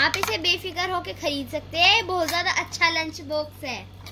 आप इसे बेफिक्र होके खरीद सकते हैं। बहुत ज्यादा अच्छा लंच बॉक्स है।